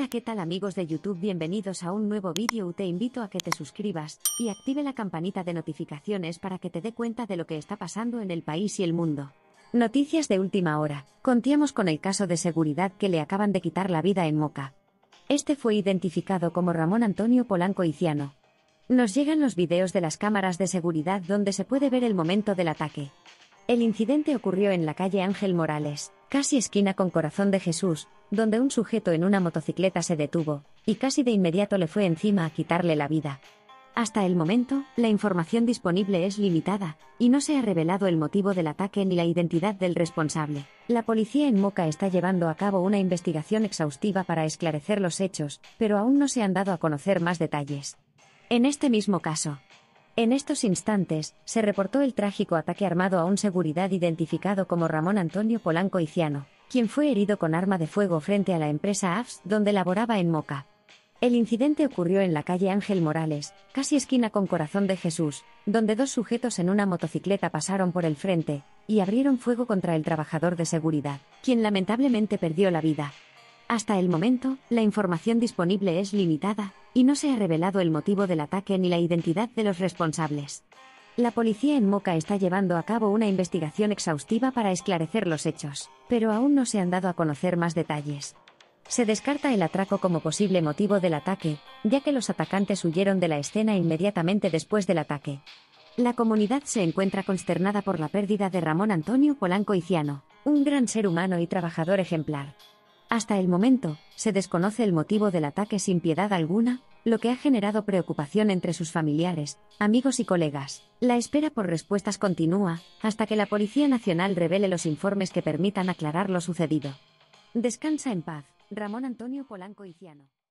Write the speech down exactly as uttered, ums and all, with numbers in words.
Hola, ¿qué tal amigos de YouTube? Bienvenidos a un nuevo vídeo. Te invito a que te suscribas y active la campanita de notificaciones para que te dé cuenta de lo que está pasando en el país y el mundo. Noticias de última hora. Contiamos con el caso de seguridad que le acaban de quitar la vida en Moca. Este fue identificado como Ramón Antonio Polanco Iciano. Nos llegan los videos de las cámaras de seguridad donde se puede ver el momento del ataque. El incidente ocurrió en la calle Ángel Morales, casi esquina con Corazón de Jesús, donde un sujeto en una motocicleta se detuvo, y casi de inmediato le fue encima a quitarle la vida. Hasta el momento, la información disponible es limitada, y no se ha revelado el motivo del ataque ni la identidad del responsable. La policía en Moca está llevando a cabo una investigación exhaustiva para esclarecer los hechos, pero aún no se han dado a conocer más detalles. En este mismo caso, en estos instantes, se reportó el trágico ataque armado a un seguridad identificado como Ramón Antonio Polanco Iciano, quien fue herido con arma de fuego frente a la empresa A F S donde laboraba en Moca. El incidente ocurrió en la calle Ángel Morales, casi esquina con Corazón de Jesús, donde dos sujetos en una motocicleta pasaron por el frente y abrieron fuego contra el trabajador de seguridad, quien lamentablemente perdió la vida. Hasta el momento, la información disponible es limitada, y no se ha revelado el motivo del ataque ni la identidad de los responsables. La policía en Moca está llevando a cabo una investigación exhaustiva para esclarecer los hechos, pero aún no se han dado a conocer más detalles. Se descarta el atraco como posible motivo del ataque, ya que los atacantes huyeron de la escena inmediatamente después del ataque. La comunidad se encuentra consternada por la pérdida de Ramón Antonio Polanco Iciano, un gran ser humano y trabajador ejemplar. Hasta el momento, se desconoce el motivo del ataque sin piedad alguna, lo que ha generado preocupación entre sus familiares, amigos y colegas. La espera por respuestas continúa, hasta que la Policía Nacional revele los informes que permitan aclarar lo sucedido. Descansa en paz, Ramón Antonio Polanco Iciano.